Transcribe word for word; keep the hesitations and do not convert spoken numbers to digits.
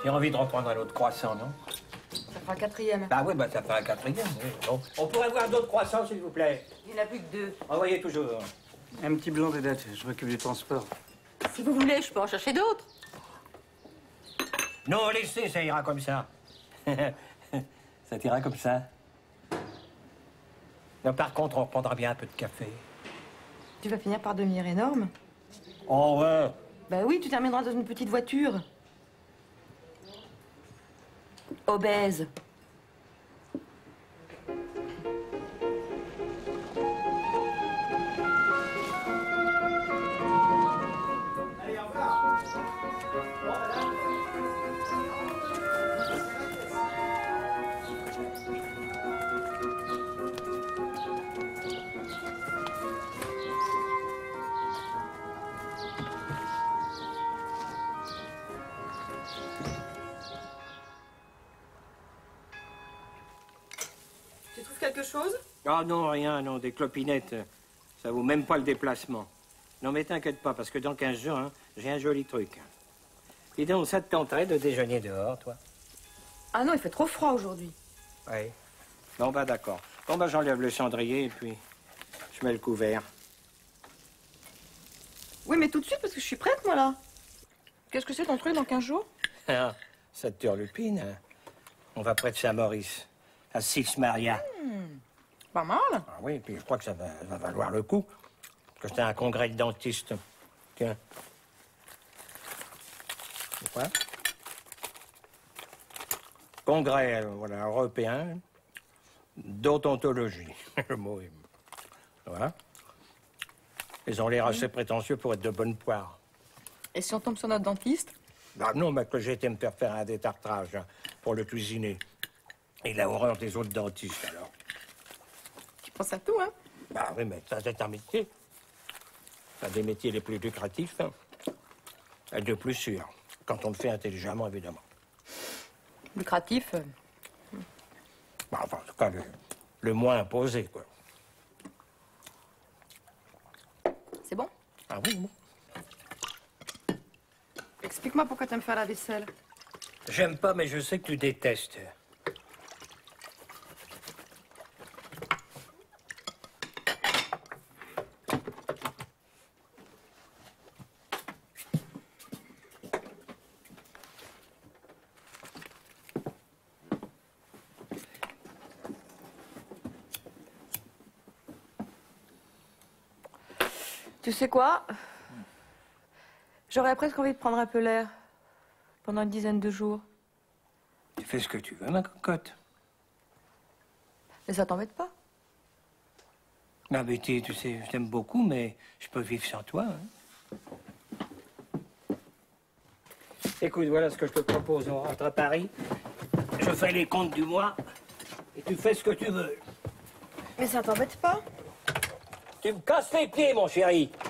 J'ai envie de reprendre un autre croissant, non? Ça fera un quatrième. Bah oui, bah ça fera un quatrième, oui. Bon. On pourrait avoir d'autres croissants, s'il vous plaît? Il n'y en a plus que deux. Envoyez toujours. Un petit blanc des dates, je m'occupe du transport. Si vous voulez, je peux en chercher d'autres. Non, laissez, ça ira comme ça. Ça ira comme ça. Non, par contre, on reprendra bien un peu de café. Tu vas finir par devenir énorme. Oh ouais. Bah oui, tu termineras dans une petite voiture. Obèse. Allez, au revoir. Bon, madame. Tu trouves quelque chose? Ah non, rien, non, des clopinettes. Ça vaut même pas le déplacement. Non, mais t'inquiète pas, parce que dans quinze jours, hein, j'ai un joli truc. Dis donc, ça te tenterait de déjeuner dehors, toi? Ah non, il fait trop froid aujourd'hui. Oui. Bon, bah d'accord. Bon, bah j'enlève le cendrier et puis je mets le couvert. Oui, mais tout de suite, parce que je suis prête, moi, là. Qu'est-ce que c'est ton truc dans quinze jours? Ah, ça te turlupine, hein. On va près de Saint-Maurice, à Six-Maria. Hmm, pas mal. Ah oui, puis je crois que ça va, va valoir le coup. Parce que c'est un congrès de dentistes. Tiens. C'est quoi? Congrès, euh, voilà, européen d'odontologie. Le mot est... Voilà. Ils ont l'air assez prétentieux pour être de bonne poire. Et si on tombe sur notre dentiste? Ah non, mais que j'ai été me faire faire un détartrage hein, pour le cuisiner. Il a horreur des autres dentistes, alors. Tu penses à tout, hein? Bah oui, mais ça, c'est un métier. C'est un des métiers les plus lucratifs. Hein. Et de plus sûr, quand on le fait intelligemment, évidemment. Lucratif. euh, Bah, enfin, en tout cas, le, le moins imposé, quoi. C'est bon? Ah oui, bon. Explique-moi pourquoi t'aimes faire la vaisselle. J'aime pas, mais je sais que tu détestes. Tu sais quoi? J'aurais presque envie de prendre un peu l'air pendant une dizaine de jours. Tu fais ce que tu veux, ma cocotte. Mais ça t'embête pas? Ma Betty, tu sais, je t'aime beaucoup, mais je peux vivre sans toi. Hein. Écoute, voilà ce que je te propose. On rentre à Paris, je fais les comptes du mois, et tu fais ce que tu veux. Mais ça t'embête pas? Tu me casses les pieds, mon chéri.